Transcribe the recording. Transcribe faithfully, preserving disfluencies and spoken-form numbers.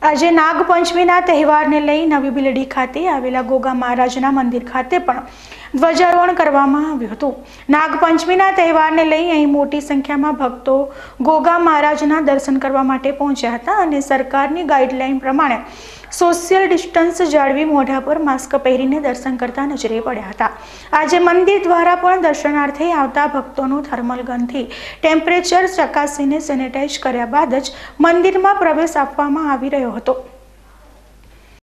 आज नागपंचमीना तहेवारने लई नवी बिलडी खाते आवेला गोगा महाराजना मंदिर खाते पण ध्वजारोहण करवामां આવ્યું હતું। नागपंचमीना तहेवारने लई અહીં મોટી સંખ્યામાં ભક્તો ગોગા મહારાજના દર્શન કરવા માટે પહોંચ્યા હતા અને સરકારની ગાઈડલાઈન પ્રમાણે સોશિયલ ડિસ્ટન્સ જાળવી મોઢા પર માસ્ક પહેરીને દર્શન કરતા નજરે પડ્યા હતા। આજે મંદિર દ્વારા પણ દર્શનાર્થે આવતા ભક્તોનું થર્મલ ગનથી ટેમ્પરેચર ચકાસીને સેનેટાઈઝ કર્યા બાદ જ મંદિરમાં પ્રવેશ આપવામાં આવી રહ્યો હતો।